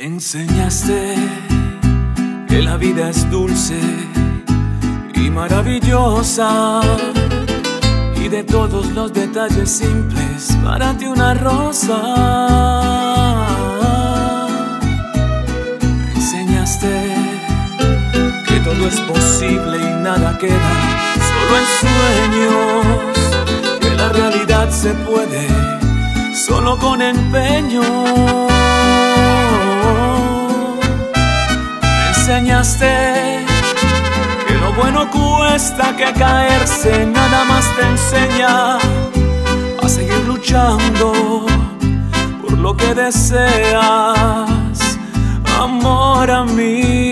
enseñaste que la vida es dulce y maravillosa, y de todos los detalles simples para ti una rosa. Enseñaste que todo es posible y nada queda solo en sueños, que la realidad se puede solo con empeño. Enseñaste que lo bueno cuesta, que caerse nada más te enseña a seguir luchando por lo que deseas, amor a mí.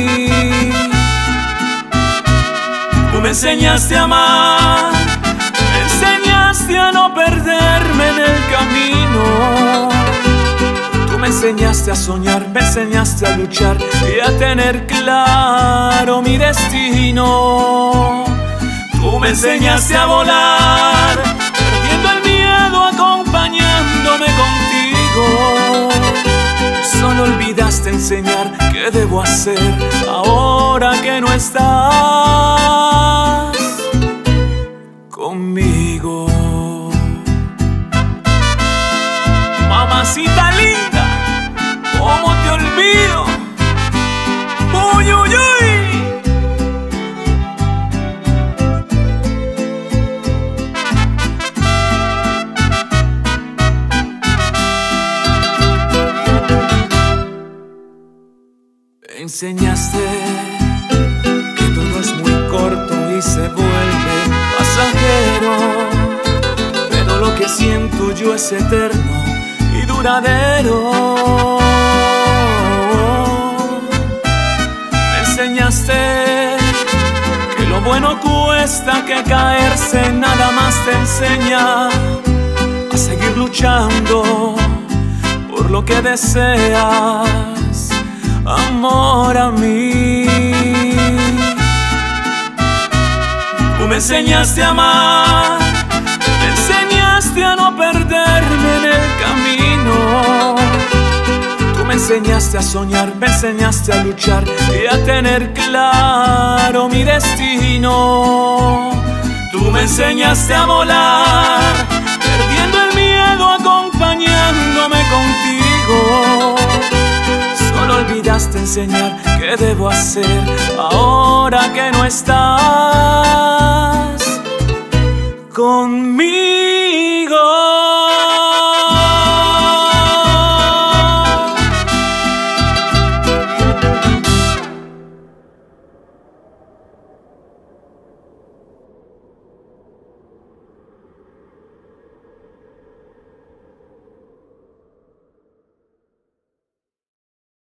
Tú me enseñaste a amar, me enseñaste a no perderme en el camino. Tú me enseñaste a soñar, me enseñaste a luchar y a tener claro mi destino. Tú me enseñaste a volar, perdiendo el miedo, acompañándome contigo. Solo olvidaste enseñar qué debo hacer ahora que no estás conmigo. Mamacita linda, ¿cómo te olvido? ¡Uy, uy, uy! Enseñaste que todo es muy corto y se vuelve pasajero, pero lo que siento yo es eterno y duradero. Me enseñaste que lo bueno cuesta, que caerse nada más te enseña a seguir luchando por lo que deseas, amor a mí. Tú me enseñaste a amar, me enseñaste a no perderme en el camino. Tú me enseñaste a soñar, me enseñaste a luchar y a tener claro mi destino. Tú me enseñaste a volar, perdiendo el miedo, acompañándome contigo. Solo olvidaste enseñar qué debo hacer ahora que no estás